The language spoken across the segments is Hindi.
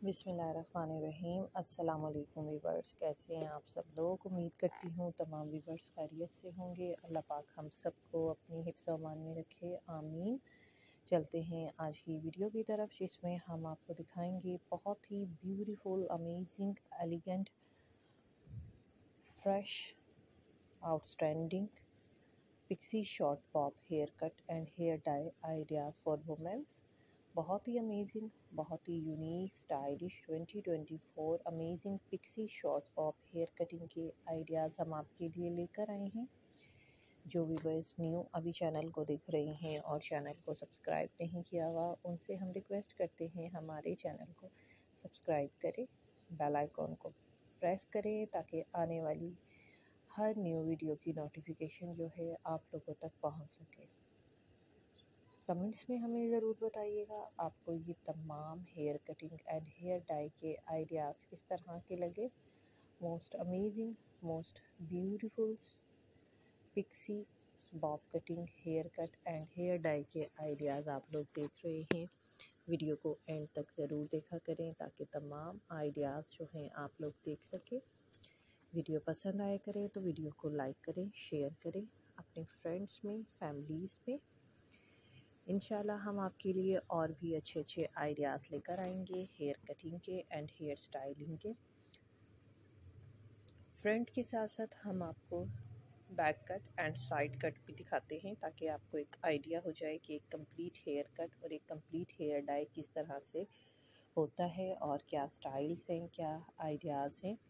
बिस्मिल्लाहिर्रहमानिर्रहीम। अस्सलाम वालेकुम वीवर्स, कैसे हैं आप सब लोग। उम्मीद करती हूँ तमाम वीवर्स खैरियत से होंगे। अल्लाह पाक हम सबको अपनी हिफ्ज़ व अमान में रखे, आमीन। चलते हैं आज की वीडियो की तरफ, जिसमें हम आपको दिखाएंगे बहुत ही beautiful, amazing, elegant, fresh, outstanding pixie short bob hair cut and hair dye ideas for womens. बहुत ही अमेजिंग, बहुत ही unique, stylish 2024 amazing pixie short bob hair cutting के आइडियाज़ हम आपके लिए लेकर आए हैं। जो व्यूअर्स न्यू अभी चैनल को देख रहे हैं और चैनल को सब्सक्राइब नहीं किया हुआ, उनसे हम रिक्वेस्ट करते हैं हमारे चैनल को सब्सक्राइब करें, बेल आइकॉन को प्रेस करें ताकि आने वाली हर न्यू वीडियो की नोटिफिकेशन जो है आप लोगों तक पहुंच सके। कमेंट्स में हमें ज़रूर बताइएगा आपको ये तमाम hair cutting and hair dye के आइडियाज़ किस तरह के लगे। Most amazing, most beautiful pixie bob cutting, hair cut and hair dye के आइडियाज़ आप लोग देख रहे हैं। वीडियो को एंड तक ज़रूर देखा करें ताकि तमाम आइडियाज़ जो हैं आप लोग देख सकें। वीडियो पसंद आया करें तो वीडियो को लाइक करें, शेयर करें अपने फ्रेंड्स में, फैमिलीज़ में। इंशाल्लाह हम आपके लिए और भी अच्छे अच्छे आइडियाज़ लेकर आएंगे हेयर कटिंग के एंड हेयर स्टाइलिंग के। फ्रंट के साथ साथ हम आपको back cut and side cut भी दिखाते हैं ताकि आपको एक आइडिया हो जाए कि एक कंप्लीट हेयर कट और एक कंप्लीट हेयर डाई किस तरह से होता है और क्या स्टाइल्स हैं, क्या आइडियाज़ हैं।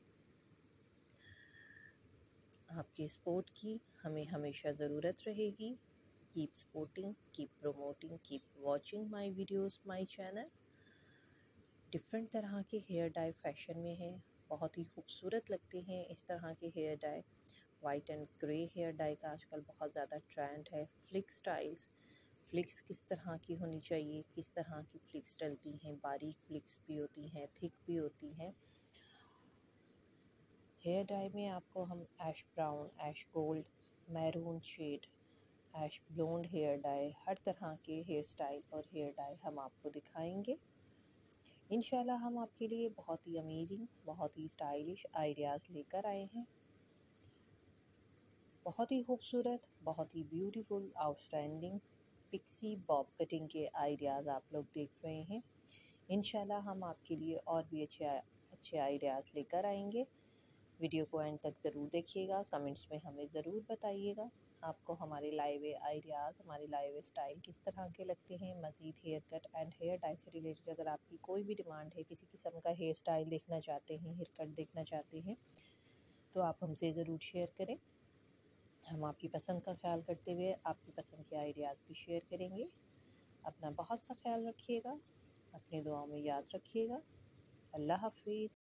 आपके सपोर्ट की हमें हमेशा ज़रूरत रहेगी। Keep supporting, keep promoting, keep watching my videos, my channel. Different तरह के हेयर डाई फैशन में है, बहुत ही खूबसूरत लगते हैं इस तरह के hair dye. White and grey hair dye का आजकल बहुत ज़्यादा ट्रेंड है। फ्लिक्स स्टाइल्स, फ्लिक्स किस तरह की होनी चाहिए, किस तरह की फ्लिक्स डलती हैं, बारीक फ्लिक्स भी होती हैं, थिक भी होती हैं। हेयर डाई में आपको हम ash brown, ash gold, maroon shade, ash blonde hair dye, हर तरह के हेयर स्टाइल और हेयर डाई हम आपको दिखाएंगे। इंशाल्लाह हम आपके लिए बहुत ही अमेजिंग, बहुत ही स्टाइलिश आइडियाज़ लेकर आए हैं। बहुत ही खूबसूरत, बहुत ही beautiful, outstanding pixie bob cutting के आइडियाज़ आप लोग देख रहे हैं। इंशाल्लाह हम आपके लिए और भी अच्छे आइडियाज़ लेकर आएंगे। वीडियो को एंड तक ज़रूर देखिएगा। कमेंट्स में हमें ज़रूर बताइएगा आपको हमारे लाइव आइडियाज़, हमारे लाइव स्टाइल किस तरह के लगते हैं। मज़ीद hair cut and hair dye से रिलेटेड अगर आपकी कोई भी डिमांड है, किसी किस्म का हेयर स्टाइल देखना चाहते हैं, हेयर कट देखना चाहते हैं, तो आप हमसे ज़रूर शेयर करें। हम आपकी पसंद का ख्याल करते हुए आपकी पसंद के आइडियाज़ भी शेयर करेंगे। अपना बहुत सा ख्याल रखिएगा, अपनी दुआओं में याद रखिएगा। अल्लाह हाफिज़।